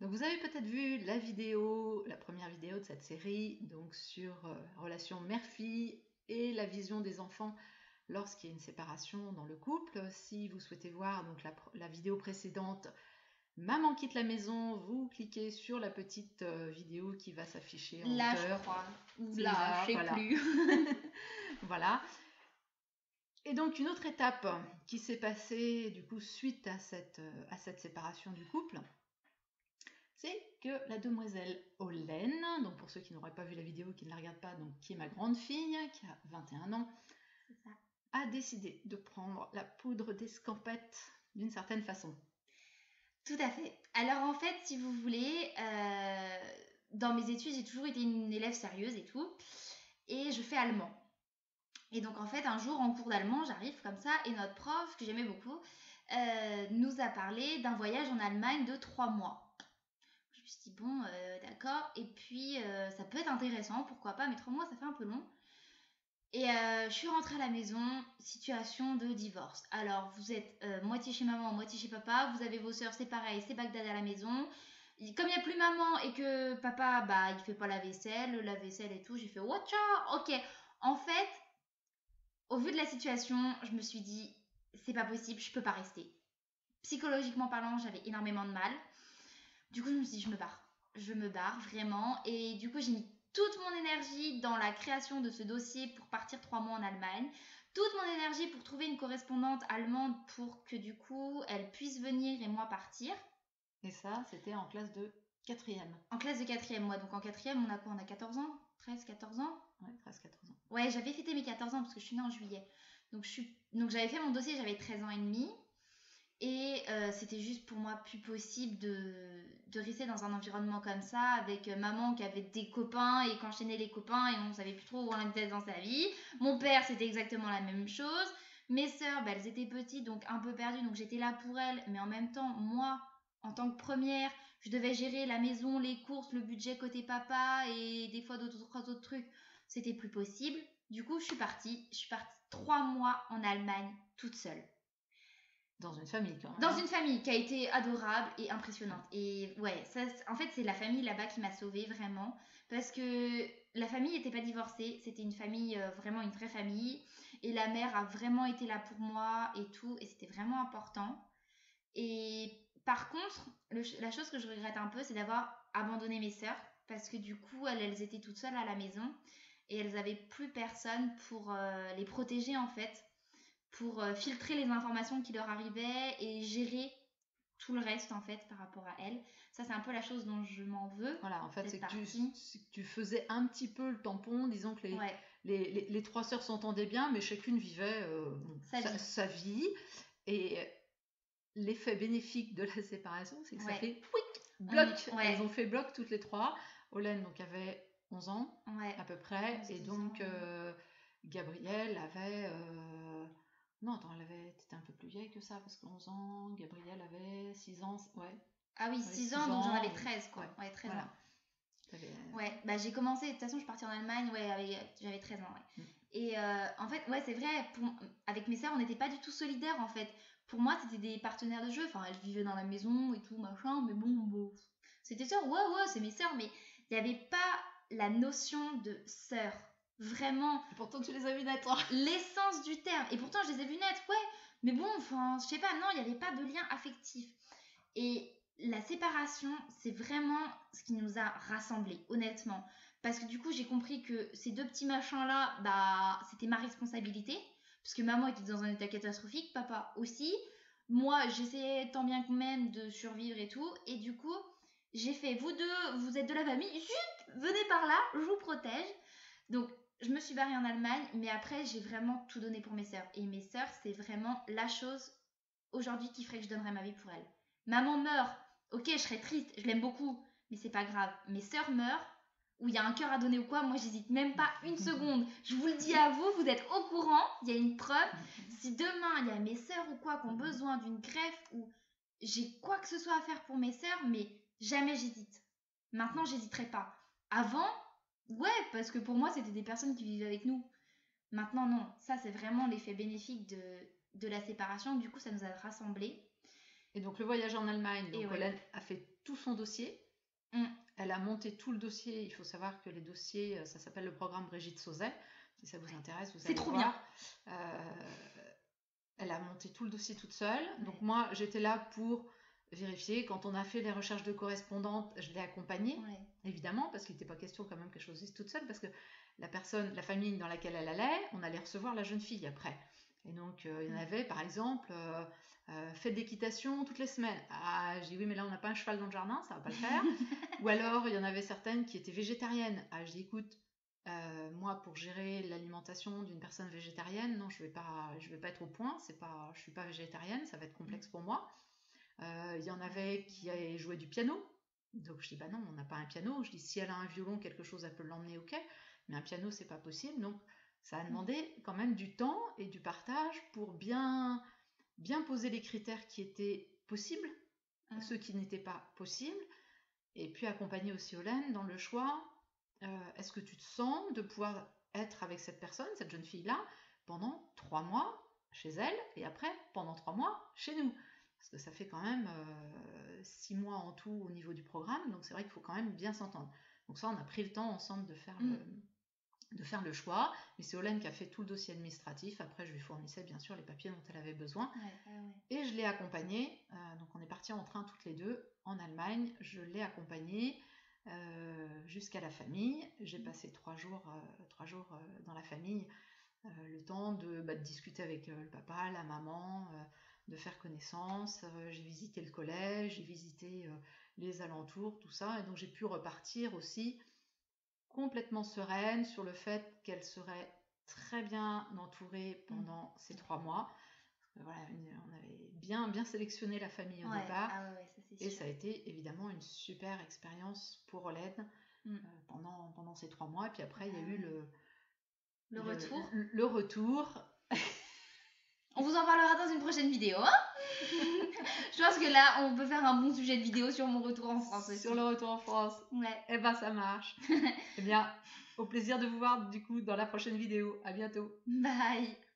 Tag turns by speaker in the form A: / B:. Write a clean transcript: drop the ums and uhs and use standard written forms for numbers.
A: Donc vous avez peut-être vu la vidéo, la première vidéo de cette série, donc sur la relation mère-fille et la vision des enfants lorsqu'il y a une séparation dans le couple. Si vous souhaitez voir donc la vidéo précédente, Maman quitte la maison, vous cliquez sur la petite vidéo qui va s'afficher en
B: Là,
A: hauteur.
B: je crois. Ou
A: C'est
B: là, je sais
A: voilà.
B: plus.
A: Voilà. Et donc une autre étape qui s'est passée du coup suite à cette séparation du couple, c'est que la demoiselle Olène, donc pour ceux qui n'auraient pas vu la vidéo, qui ne la regardent pas, donc qui est ma grande fille, qui a 21 ans,
B: C'est ça.
A: a décidé de prendre la poudre d'escampette d'une certaine façon.
B: Tout à fait. Alors en fait, si vous voulez, dans mes études, j'ai toujours été une élève sérieuse et tout. Et je fais allemand. Et donc en fait, un jour en cours d'allemand, j'arrive comme ça et notre prof, que j'aimais beaucoup, nous a parlé d'un voyage en Allemagne de 3 mois. Je me suis dit, bon, d'accord. Et puis, ça peut être intéressant, pourquoi pas, mais 3 mois, ça fait un peu long. Et je suis rentrée à la maison, situation de divorce. Alors, vous êtes moitié chez maman, moitié chez papa, vous avez vos sœurs, c'est pareil, c'est Bagdad à la maison. Comme il n'y a plus maman et que papa, bah, il fait pas la vaisselle et tout, j'ai fait, watcha, ok. En fait, au vu de la situation, je me suis dit, c'est pas possible, je peux pas rester. Psychologiquement parlant, j'avais énormément de mal. Du coup, je me suis dit, je me barre. Je me barre vraiment. Et du coup, j'ai mis toute mon énergie dans la création de ce dossier pour partir 3 mois en Allemagne. Toute mon énergie pour trouver une correspondante allemande pour que du coup, elle puisse venir et moi partir.
A: Et ça, c'était en classe de 4e.
B: En classe de 4e, moi. Donc en 4e, on a quoi? On a 14 ans? 13, 14 ans?
A: Ouais, 13-14 ans.
B: Ouais, j'avais fêté mes 14 ans parce que je suis née en juillet. Donc j'avais fait mon dossier, j'avais 13 ans et demi. Et c'était juste pour moi plus possible de rester dans un environnement comme ça, avec maman qui avait des copains et qu'enchaînait les copains et on savait plus trop où on était dans sa vie. Mon père, c'était exactement la même chose. Mes sœurs, bah, elles étaient petites, donc un peu perdues, donc j'étais là pour elles. Mais en même temps, moi, en tant que première, je devais gérer la maison, les courses, le budget côté papa et des fois d'autres autres trucs. C'était plus possible. Du coup, je suis partie. Je suis partie 3 mois en Allemagne toute seule.
A: Dans une famille quand même.
B: Dans une famille qui a été adorable et impressionnante. Et ouais, ça, en fait, c'est la famille là-bas qui m'a sauvée vraiment. Parce que la famille n'était pas divorcée, c'était une famille, vraiment une vraie famille. Et la mère a vraiment été là pour moi et tout. Et c'était vraiment important. Et par contre, la chose que je regrette un peu, c'est d'avoir abandonné mes sœurs. Parce que du coup, elles étaient toutes seules à la maison. Et elles n'avaient plus personne pour les protéger en fait pour filtrer les informations qui leur arrivaient et gérer tout le reste en fait par rapport à elles. Ça c'est un peu la chose dont je m'en veux.
A: Voilà, en fait, c'est
B: que
A: tu faisais un petit peu le tampon, disons que
B: ouais.
A: les trois sœurs s'entendaient bien, mais chacune vivait sa vie. Et l'effet bénéfique de la séparation, c'est que ça fait bloc. Elles ont fait bloc toutes les trois. Olène donc avait 11 ans à peu près, et donc Gabrielle avait... Non, attends, t'étais un peu plus vieille que ça, parce que 11 ans, Gabrielle avait 6 ans, ouais.
B: Ah oui, 6 ans, donc j'en avais 13 quoi. Ouais, 13
A: voilà.
B: ans. Ouais, bah j'ai commencé, de toute façon je suis partie en Allemagne, ouais, j'avais 13 ans, ouais. Et en fait, ouais, c'est vrai, avec mes sœurs, on n'était pas du tout solidaires en fait. Pour moi, c'était des partenaires de jeu, enfin, elles vivaient dans la maison et tout, machin, mais bon, c'était sœurs, ouais, c'est mes sœurs, mais il n'y avait pas la notion de sœur. Vraiment.
A: Et pourtant, tu les as vues naître. Hein.
B: L'essence du terme. Et pourtant, je les ai vues naître, ouais. Mais bon, enfin, je sais pas, non, il n'y avait pas de lien affectif. Et la séparation, c'est vraiment ce qui nous a rassemblés, honnêtement. Parce que du coup, j'ai compris que ces deux petits machins-là, bah, c'était ma responsabilité. Parce que maman était dans un état catastrophique, papa aussi. Moi, j'essayais tant bien que même de survivre et tout. Et du coup, j'ai fait, vous deux, vous êtes de la famille, chut, venez par là, je vous protège. Donc, je me suis barrée en Allemagne, mais après, j'ai vraiment tout donné pour mes sœurs. Et mes sœurs, c'est vraiment la chose aujourd'hui qui ferait que je donnerais ma vie pour elles. Maman meurt, ok, je serais triste, je l'aime beaucoup, mais c'est pas grave. Mes sœurs meurent, où il y a un cœur à donner ou quoi, moi j'hésite même pas une seconde. Je vous le dis à vous, vous êtes au courant, il y a une preuve. Si demain il y a mes sœurs ou quoi qui ont besoin d'une greffe ou j'ai quoi que ce soit à faire pour mes sœurs, mais jamais j'hésite. Maintenant, j'hésiterai pas. Avant, ouais, parce que pour moi, c'était des personnes qui vivaient avec nous. Maintenant, non. Ça, c'est vraiment l'effet bénéfique de la séparation. Du coup, ça nous a rassemblés.
A: Et donc, le voyage en Allemagne, donc Olène a fait tout son dossier. Elle a monté tout le dossier. Il faut savoir que les dossiers, ça s'appelle le programme Brigitte Sauzet. Si ça vous intéresse, vous allez voir. C'est trop bien. Elle a monté tout le dossier toute seule. Donc moi, j'étais là pour vérifier. Quand on a fait les recherches de correspondantes, je l'ai accompagnée, évidemment, parce qu'il n'était pas question quand même que je choisisse toute seule, parce que la famille dans laquelle elle allait, on allait recevoir la jeune fille après. Et donc, il y en avait, par exemple, fête d'équitation toutes les semaines. Ah, j'ai dit, oui, mais là, on n'a pas un cheval dans le jardin, ça va pas le faire. Ou alors, il y en avait certaines qui étaient végétariennes. Ah, j'ai dit, écoute, moi, pour gérer l'alimentation d'une personne végétarienne, non, je vais pas être au point. Je suis pas végétarienne, ça va être complexe pour moi. Il y en avait qui jouaient du piano. Donc, je dis, bah non, on n'a pas un piano. Je dis, si elle a un violon, quelque chose, elle peut l'emmener, ok. Mais un piano, c'est pas possible. Donc, ça a demandé quand même du temps et du partage pour bien poser les critères qui étaient possibles, ceux qui n'étaient pas possibles, et puis accompagner aussi Olène dans le choix. Est-ce que tu te sens de pouvoir être avec cette personne, cette jeune fille-là, pendant 3 mois chez elle, et après pendant 3 mois chez nous? Parce que ça fait quand même 6 mois en tout au niveau du programme, donc c'est vrai qu'il faut quand même bien s'entendre. Donc ça, on a pris le temps ensemble de faire le choix, mais c'est Olène qui a fait tout le dossier administratif. Après, je lui fournissais bien sûr les papiers dont elle avait besoin, et je l'ai accompagnée. Donc on est partis en train toutes les deux en Allemagne. Je l'ai accompagnée jusqu'à la famille. J'ai passé 3 jours dans la famille, le temps de discuter avec le papa, la maman, de faire connaissance. J'ai visité le collège, j'ai visité les alentours, tout ça, et donc j'ai pu repartir aussi complètement sereine sur le fait qu'elle serait très bien entourée pendant ces 3 mois. Voilà, on avait bien sélectionné la famille au départ, et ça a été évidemment une super expérience pour Olène pendant ces 3 mois. Et puis après, il y a eu le retour.
B: On vous en parlera dans une prochaine vidéo, hein. Je pense que là, on peut faire un bon sujet de vidéo sur mon retour en France aussi.
A: Sur le retour en France. Eh ben, ça marche. Eh bien, au plaisir de vous voir du coup dans la prochaine vidéo. À bientôt.
B: Bye.